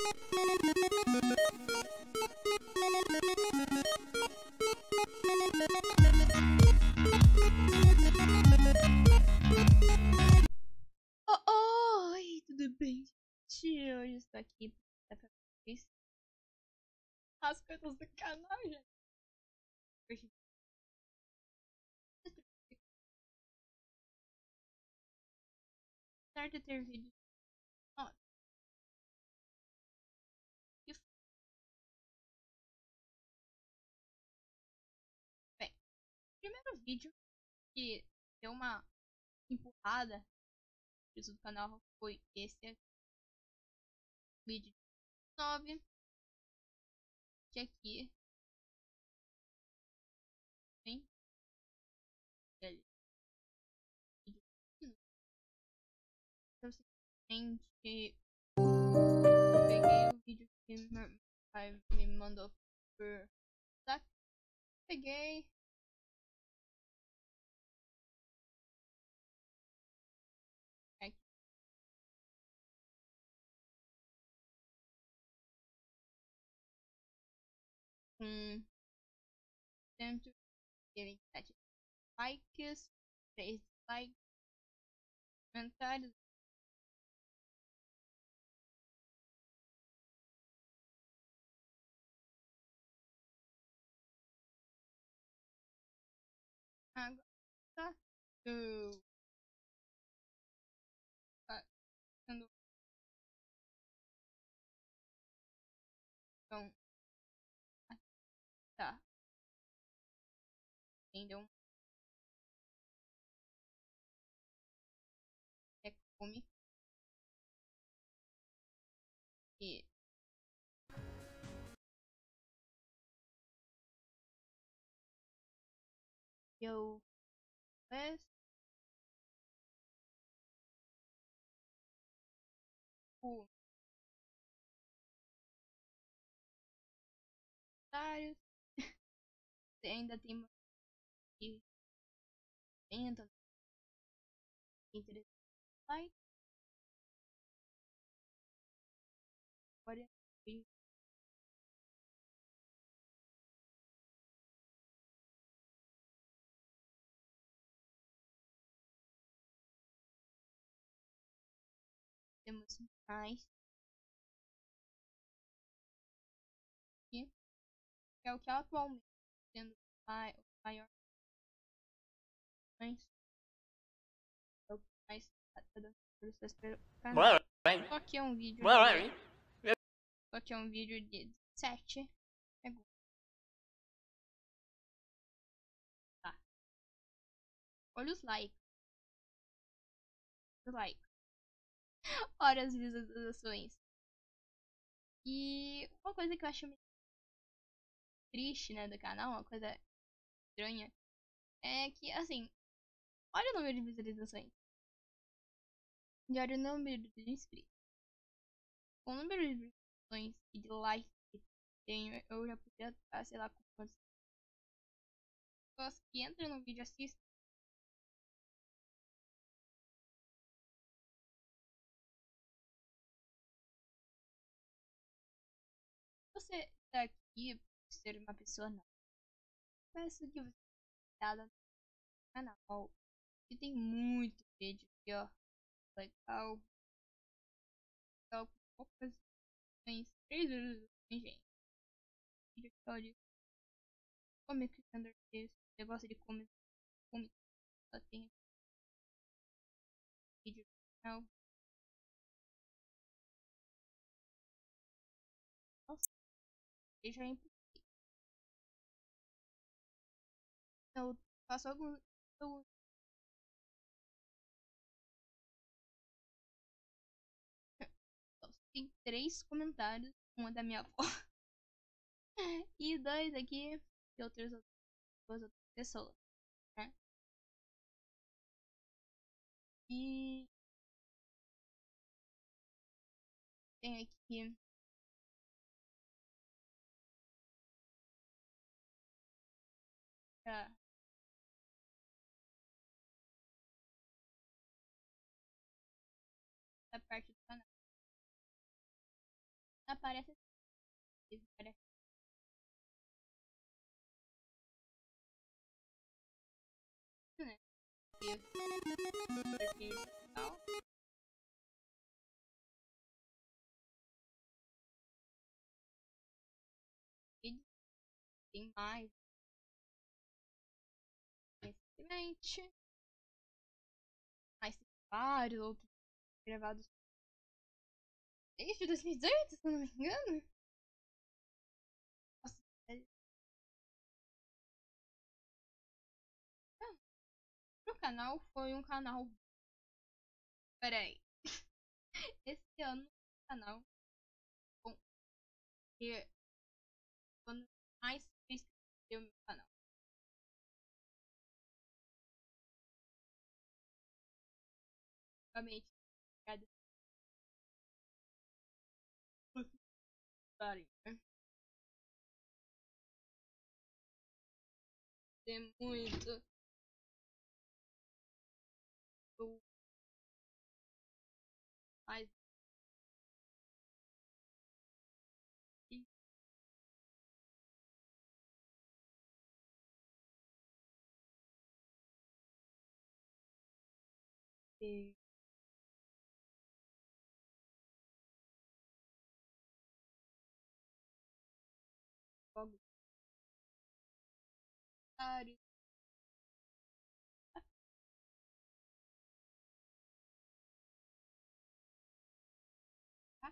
Oi, tudo bem, gente? Hoje estou aqui para pra vocês as coisas do canal, gente. Hoje, apesar de ter vídeo, ó, e bem, o primeiro vídeo que deu uma empurrada do canal foi esse aqui, vídeo 9, que aqui tem ele, vídeo 15. Então, simplesmente eu peguei o vídeo que meu pai me mandou por WhatsApp, peguei. Aqui, com 127 likes, 3 dislikes, comentários. Agora tá sendo então, tá, entendeu? É come e eu fiz o comentários. Ainda tem mais que comentam, interessante. Like, agora temos mais aqui, que é o que atualmente sendo o maior, mas é o que mais tá dando forças para o canal. Só que é um vídeo só que é um vídeo de 7 segundos. Tá. Olha os likes. Olha as visualizações. E uma coisa que eu acho meio triste, né, do canal, uma coisa estranha, é que, assim, olha o número de visualizações. E olha o número de inscritos. Com o número de visualizações e de likes que tenho, eu já podia estar, sei lá, com quantas pessoas que entram no vídeo e assistem. Você está aqui por ser uma pessoa nova, peço que você dê no canal. E tem muito vídeo aqui, ó. Legal. Legal com poucas visualizações. 3 visualizações, gente. Vídeo aqui, olha. Comic Thunder Tales. Você gosta de comic? Só tem vídeo no canal. Nossa, já é impossível. Eu faço algum. Tem 3 comentários. Uma da minha avó. E 2 aqui de duas outras pessoas, né? E tem aqui a parte do canal. aparece assim, parece, né? E tal. E tem mais recentemente. Mas tem vários outros gravados desde 2018, se eu não me engano. Nossa, o canal foi um canal. Peraí. Esse ano o canal com que quando mais fez crescer o meu canal. Realmente, obrigada por escutarem, né? Tem muito. Eu mais e jogos vários. Tá?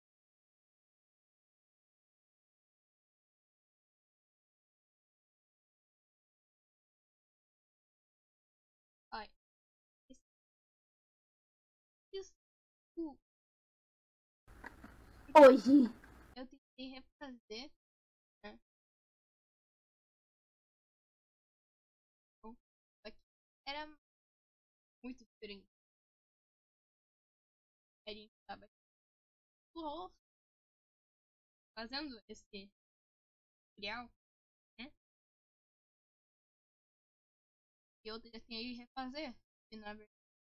Olha, isso Hoje. eu tentei refazer, né? Só que era muito diferente. A gente tava fazendo esse tutorial, né? E eu tentei refazer. E na verdade,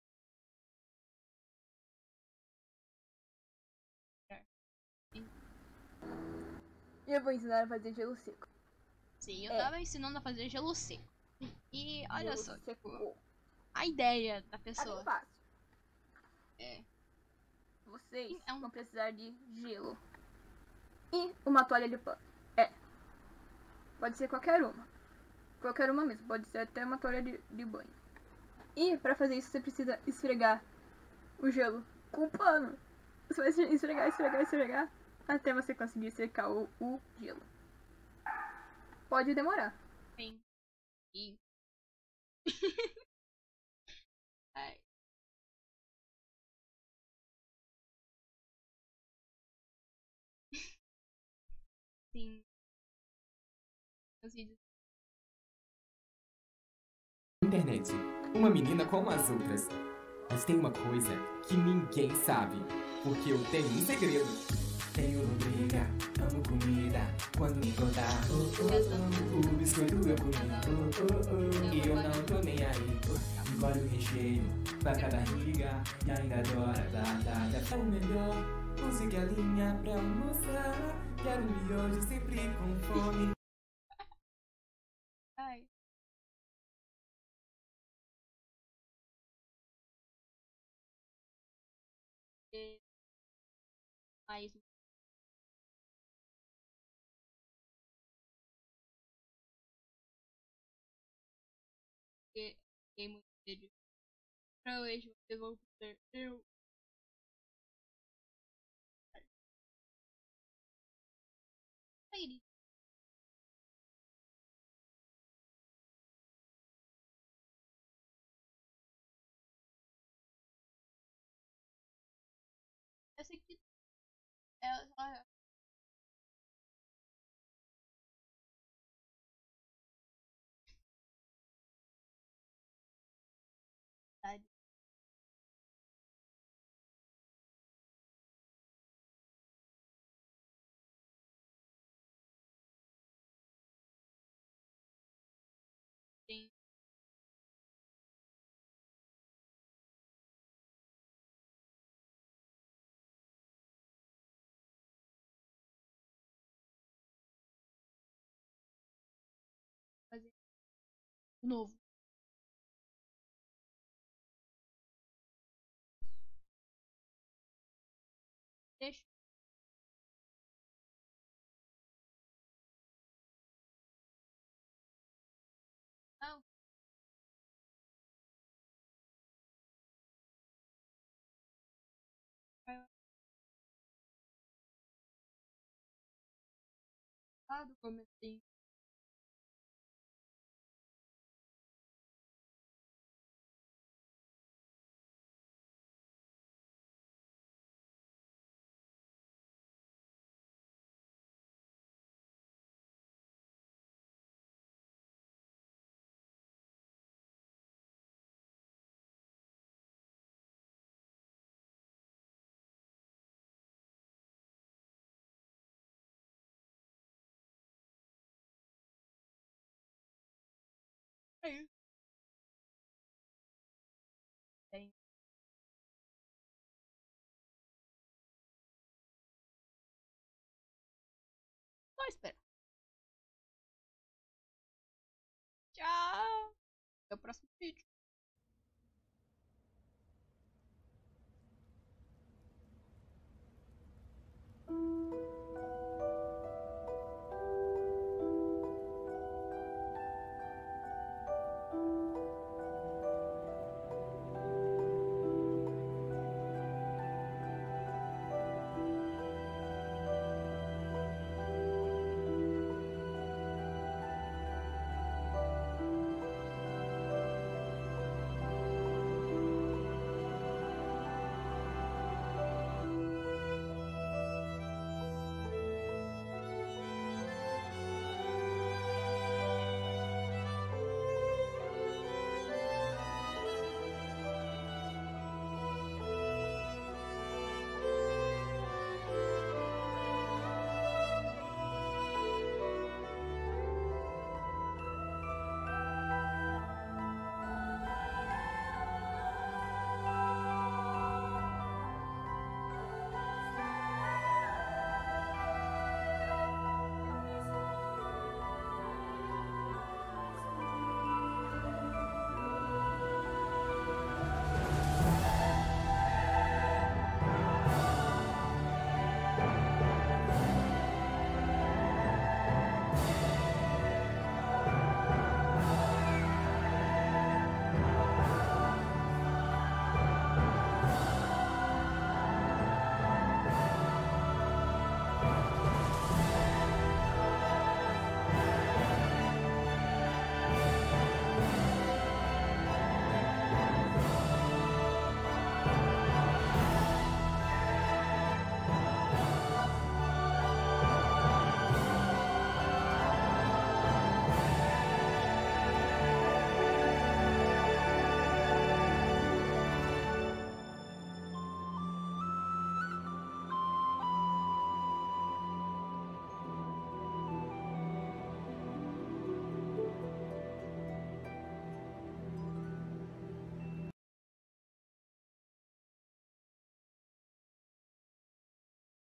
E eu vou ensinar a fazer gelo seco. sim, eu tava ensinando a fazer gelo seco. E olha Gelo só, tipo, seco. a ideia da É bem pessoa fácil. é. Vocês É um. vão precisar de gelo. E uma toalha de pano. É. Pode ser qualquer uma. Qualquer uma mesmo. Pode ser até uma toalha de banho. E pra fazer isso você precisa esfregar o gelo com o pano. Você vai esfregar, esfregar, esfregar até você conseguir secar o gelo. Pode demorar. Bem. E. Ai, sim. Os vídeos. Internet, uma menina como as outras. Mas tem uma coisa que ninguém sabe, porque eu tenho um segredo. Tenho lombriga, amo comida, quando me contar, o biscoito eu comi, e eu não tô nem aí. Engole o recheio, vai pra barriga, e ainda adora batata. O melhor, use galinha pra almoçar, quero miojo sempre com fome. Ai. E. Mais. Porque fiquei muito vídeo. Pra hoje vocês vão ter eu. Aí, essa aqui é a cidade. Tem novo. Deixa. Não. Lá do comecinho. É isso. Tem. Só espera. Tchau. Até o próximo vídeo.